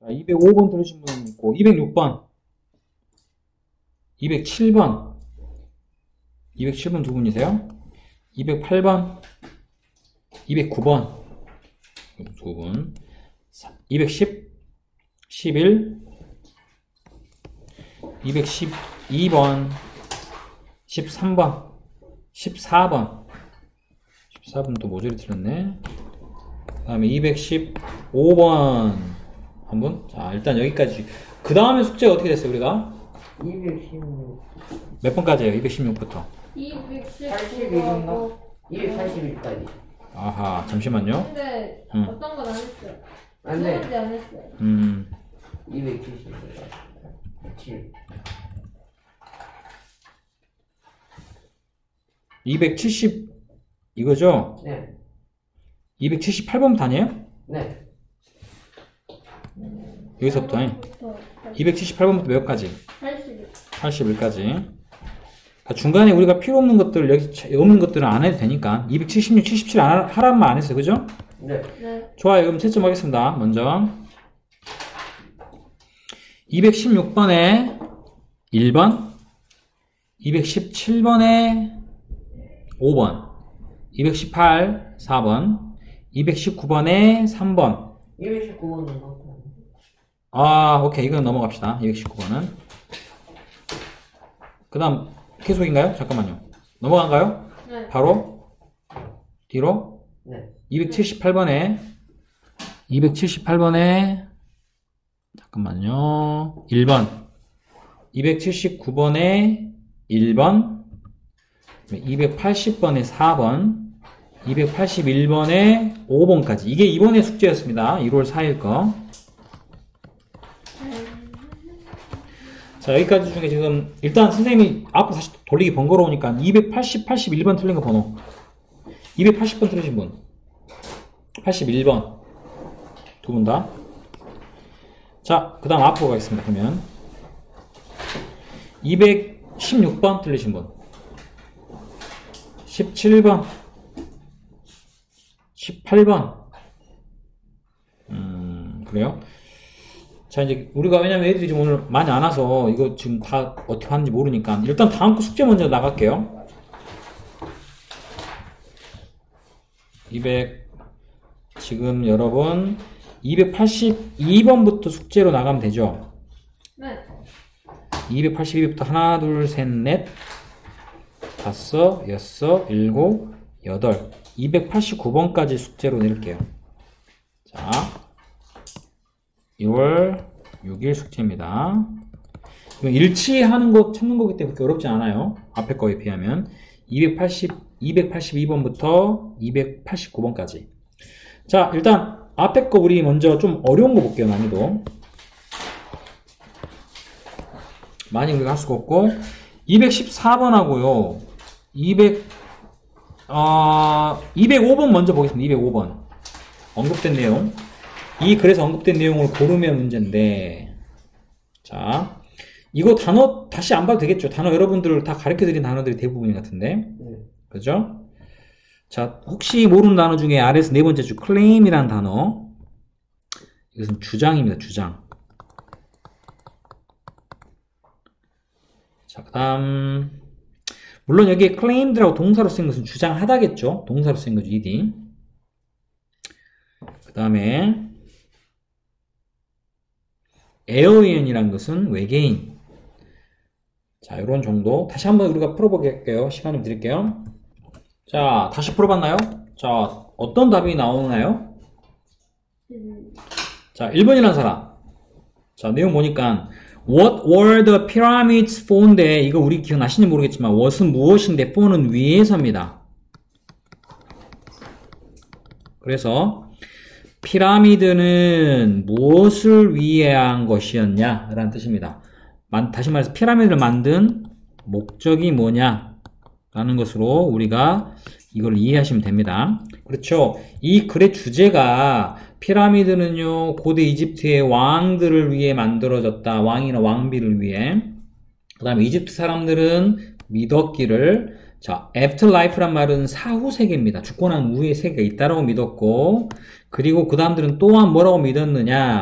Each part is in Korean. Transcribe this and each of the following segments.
205번 들으신 분 있고, 206번, 207번, 207번 두 분이세요? 208번, 209번, 두 분, 210, 11, 212번, 13번, 14번, 14번 또 모조리 틀렸네. 그 다음에 215번 한 분. 자, 일단 여기까지. 그 다음에 숙제가 어떻게 됐어요, 우리가? 216. 몇 번까지예요? 216부터. 81인가? 281까지. 아하, 잠시만요. 근데 응. 어떤 건 안 했어요. 안 돼. 누군지 안 했어요. 270. 7. 270 이거죠? 네. 278번부터 아니에요? 네. 여기서부터. 1번부터 278번부터 몇 가지? 81. 81까지. 그러니까 중간에 우리가 필요 없는 것들, 여기 없는 것들은 안 해도 되니까. 276, 77 하라는 말 안 했어요. 그죠? 네. 네. 좋아요. 그럼 채점하겠습니다. 먼저. 216번에 1번, 217번에 5번, 218, 4번, 219번에 3번. 219번은 뭐? 아, 오케이. 이건 넘어갑시다. 219번은. 그 다음, 계속인가요? 잠깐만요. 넘어간가요? 네. 바로? 뒤로? 네. 278번에, 잠깐만요. 1번. 279번에 1번. 280번에 4번. 281번에 5번까지. 이게 이번의 숙제였습니다. 1월 4일 거. 자, 여기까지 중에 지금 일단 선생님이 앞으로 다시 돌리기 번거로우니까 280, 81번 틀린 거 번호. 280번 틀리신 분. 81번. 두 분 다. 자, 그 다음 앞으로 가겠습니다. 그러면 216번 틀리신 분. 17번. 18번. 그래요? 자, 이제 우리가 왜냐면 애들이 지금 오늘 많이 안 와서 이거 지금 다 어떻게 하는지 모르니까 일단 다음 거 숙제 먼저 나갈게요. 200 지금 여러분 282번부터 숙제로 나가면 되죠? 네. 282부터 하나, 둘, 셋, 넷, 다섯, 여섯, 일곱, 여덟, 289번까지 숙제로 낼게요. 자, 1월 6일 숙제입니다. 이건 일치하는 거 찾는 거기 때문에 그렇게 어렵지 않아요. 앞에 거에 비하면. 282번부터 289번까지. 자, 일단 앞에 거 우리 먼저 좀 어려운 거 볼게요. 난이도. 많이 우리가 할 수가 없고 214번하고요. 205번 먼저 보겠습니다. 205번. 언급된 내용. 이 글에서 언급된 내용을 고르면 문제인데, 자, 이거 단어 다시 안 봐도 되겠죠? 단어 여러분들 다 가르쳐드린 단어들이 대부분인 것 같은데. 네. 그죠? 자, 혹시 모르는 단어 중에 아래에서 네 번째 줄 claim이라는 단어. 이것은 주장입니다. 주장. 자, 그 다음 물론 여기에 claimed라고 동사로 쓰인 것은 주장하다겠죠? 동사로 쓰인 거죠. ed. 그 다음에 alien이란 것은 외계인. 자, 이런 정도. 다시 한번 우리가 풀어볼게요. 시간 좀 드릴게요. 자, 다시 풀어봤나요? 자, 어떤 답이 나오나요? 자, 1번이라는 사람. 자, 내용 보니까 What were the pyramids for인데 이거 우리 기억나시는지 모르겠지만 what은 무엇인데 for는 위에서입니다. 그래서 피라미드는 무엇을 위한 것이었냐 라는 뜻입니다. 다시 말해서 피라미드를 만든 목적이 뭐냐 라는 것으로 우리가 이걸 이해하시면 됩니다. 그렇죠. 이 글의 주제가 피라미드는요 고대 이집트의 왕들을 위해 만들어졌다. 왕이나 왕비를 위해. 그 다음에 이집트 사람들은 믿었기를, 자, 애프터라이프란 말은 사후 세계입니다. 죽고 난 후의 세계가 있다라고 믿었고, 그리고 그 다음들은 또한 뭐라고 믿었느냐,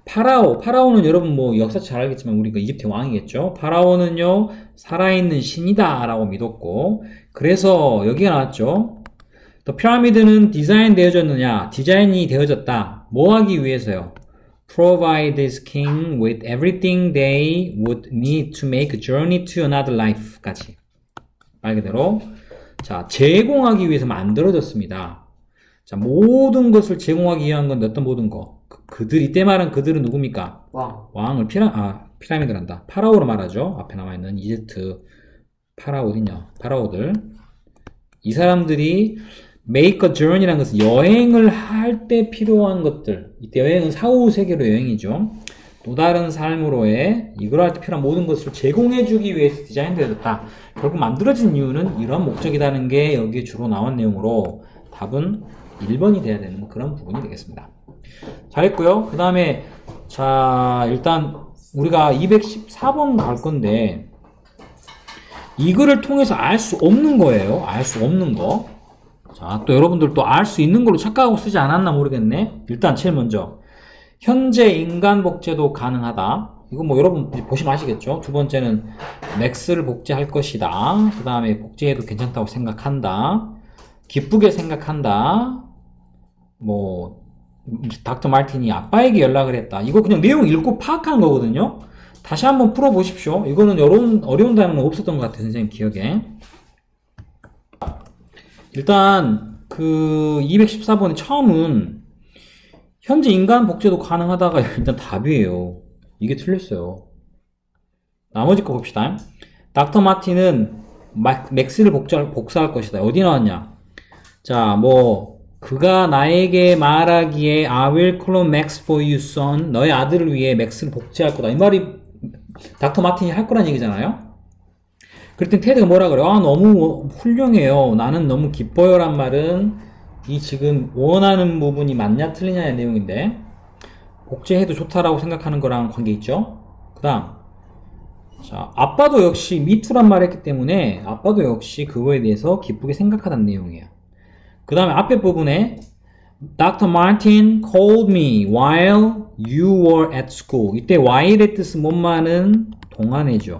파라오는 여러분 뭐 역사 잘 알겠지만 우리가 이집트 왕이겠죠. 파라오는요 살아있는 신이다 라고 믿었고, 그래서 여기가 나왔죠. 또 피라미드는 디자인이 되어졌다. 뭐 하기 위해서요? Provide this king with everything they would need to make a journey to another life 까지 말 그대로 자 제공하기 위해서 만들어졌습니다. 자 모든 것을 제공하기 위한 건 어떤 모든 거? 이때 말한 그들은 누굽니까? 왕을 피라미드란다. 파라오로 말하죠. 앞에 나와있는 이집트 파라오 어딨냐? 파라오들. 이 사람들이 make a journey라는 것은 여행을 할 때 필요한 것들. 이때 여행은 사후 세계로 여행이죠. 또 다른 삶으로의 이걸 할 때 필요한 모든 것을 제공해주기 위해서 디자인되었다. 결국 만들어진 이유는 이런 목적이라는 게 여기에 주로 나온 내용으로 답은 1번이 돼야 되는 그런 부분이 되겠습니다. 잘했고요. 그 다음에 자 일단 우리가 214번 갈 건데 이거를 통해서 알 수 없는 거예요. 알 수 없는 거. 자, 또 여러분들 또 알 수 있는 걸로 착각하고 쓰지 않았나 모르겠네. 일단 제일 먼저 현재 인간 복제도 가능하다. 이거 뭐 여러분 보시면 아시겠죠. 두 번째는 맥스를 복제할 것이다. 그 다음에 복제해도 괜찮다고 생각한다. 기쁘게 생각한다. 뭐 닥터 마틴이 아빠에게 연락을 했다. 이거 그냥 내용 읽고 파악한 거거든요. 다시 한번 풀어보십시오. 이거는 어려운 단어는 없었던 것 같아요. 선생님 기억에. 일단 그 214번의 처음은 현재 인간 복제도 가능하다가 일단 답이에요. 이게 틀렸어요. 나머지 거 봅시다. 닥터 마틴은 맥스를 복사할 것이다. 어디 나왔냐? 자, 뭐 그가 나에게 말하기에 I will clone Max for you, son. 너의 아들을 위해 맥스를 복제할 거다. 이 말이 닥터 마틴이 할 거란 얘기잖아요. 그랬더니 테드가 뭐라 그래요? 너무 훌륭해요. 나는 너무 기뻐요. 란 말은 이 지금 원하는 부분이 맞냐 틀리냐의 내용인데 복제해도 좋다라고 생각하는 거랑 관계 있죠. 그 다음 자 아빠도 역시 미투란 말 했기 때문에 아빠도 역시 그거에 대해서 기쁘게 생각하다는 내용이에요. 그 다음에 앞에 부분에 Dr. Martin called me while you were at school. 이때 while의 뜻은 뭔말은 동안이죠.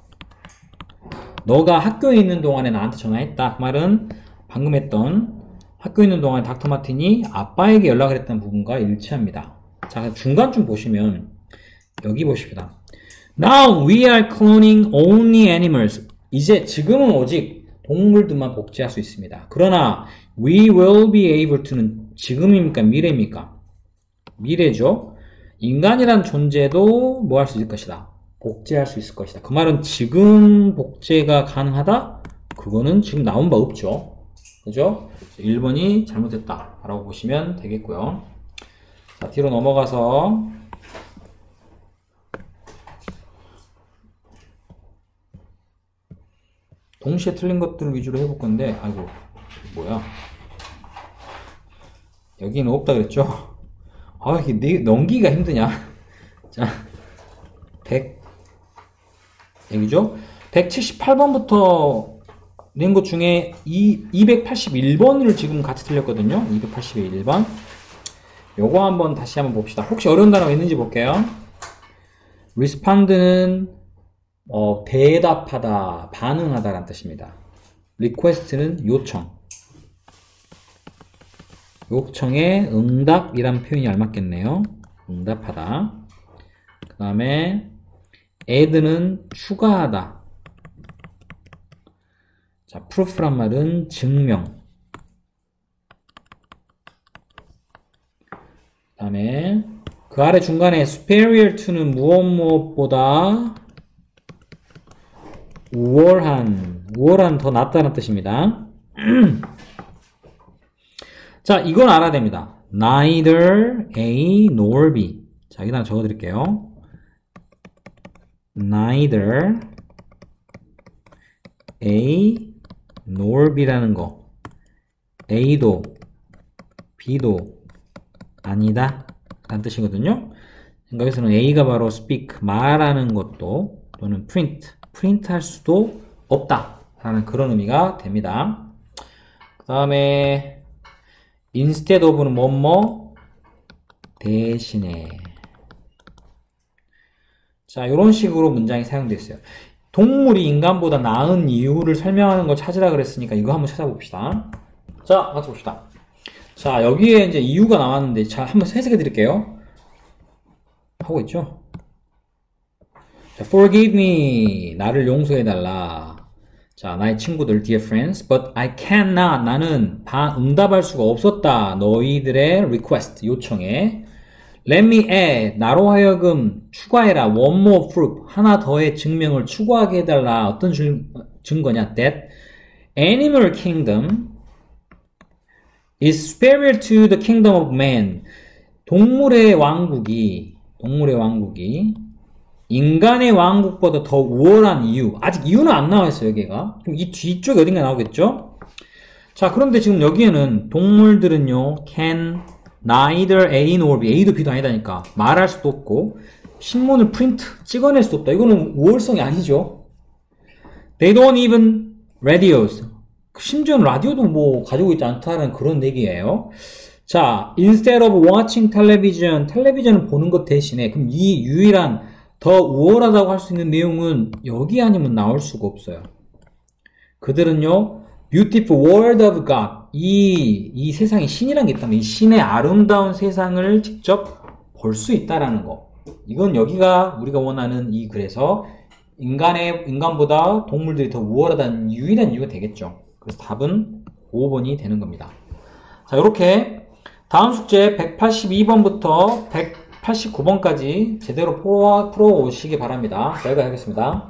너가 학교에 있는 동안에 나한테 전화했다. 그 말은 방금 했던 학교에 있는 동안에 닥터 마틴이 아빠에게 연락을 했다는 부분과 일치합니다. 자, 중간쯤 보시면 여기 보십시다. Now we are cloning only animals. 이제 지금은 오직 동물들만 복제할 수 있습니다. 그러나 we will be able to는 지금입니까? 미래입니까? 미래죠. 인간이란 존재도 뭐 할 수 있을 것이다. 복제할 수 있을 것이다. 그 말은 지금 복제가 가능하다? 그거는 지금 나온 바 없죠. 그죠? 1번이 잘못됐다 라고 보시면 되겠고요. 자, 뒤로 넘어가서 동시에 틀린 것들 위주로 해볼 건데 아이고 뭐야 여기는 없다 그랬죠? 이게 넘기기가 힘드냐? 자, 100 여기죠? 178번부터 낸 것 중에 281번을 지금 같이 틀렸거든요. 281번. 요거 한번 다시 한번 봅시다. 혹시 어려운 단어가 있는지 볼게요. respond는 대답하다, 반응하다 라는 뜻입니다. request는 요청에 응답이란 표현이 알맞겠네요. 응답하다. 그 다음에 add는 추가하다. 자, proof란 말은 증명. 그 다음에 그 아래 중간에 superior to는 무엇보다 우월한 더 낫다는 뜻입니다. 자, 이건 알아야 됩니다. neither A nor B. 자, 여기다 적어 드릴게요. neither A nor B라는 거. A도 B도 아니다 라는 뜻이거든요. 그러니까 여기서는 A가 바로 speak, 말하는 것도 또는 print 할 수도 없다 라는 그런 의미가 됩니다. 그 다음에 instead of는 뭐뭐 대신에 자, 이런 식으로 문장이 사용되어 있어요. 동물이 인간보다 나은 이유를 설명하는 걸 찾으라 그랬으니까 이거 한번 찾아봅시다. 자, 같이 봅시다. 자, 여기에 이제 이유가 나왔는데, 자, 한번 해석해 드릴게요. 하고 있죠? 자, forgive me. 나를 용서해달라. 자, 나의 친구들, dear friends. But I cannot. 나는 응답할 수가 없었다. 너희들의 request, 요청에. Let me add. 나로 하여금 추가해라. One more proof. 하나 더의 증명을 추구하게 해달라. 어떤 증거냐? That animal kingdom is superior to the kingdom of man. 동물의 왕국이 인간의 왕국보다 더 우월한 이유. 아직 이유는 안 나와 있어요, 여기가. 그럼 이 뒤쪽에 어딘가 나오겠죠? 자, 그런데 지금 여기에는 동물들은요, can neither A nor B. A도 B도 아니다니까. 말할 수도 없고, 신문을 프린트, 찍어낼 수도 없다. 이거는 우월성이 아니죠. They don't even radios. 심지어는 라디오도 뭐 가지고 있지 않다는 그런 얘기예요. 자, instead of watching television, 텔레비전을 보는 것 대신에, 그럼 이 유일한 더 우월하다고 할 수 있는 내용은 여기 아니면 나올 수가 없어요. 그들은요, beautiful world of God. 이 세상에 신이란 게 있다면, 이 신의 아름다운 세상을 직접 볼 수 있다라는 거. 이건 여기가 우리가 원하는 이 글에서 인간보다 동물들이 더 우월하다는 유일한 이유가 되겠죠. 그래서 답은 5번이 되는 겁니다. 자, 이렇게 다음 숙제 182번부터 189번까지 제대로 풀어오시기 바랍니다. 여기까지 하겠습니다.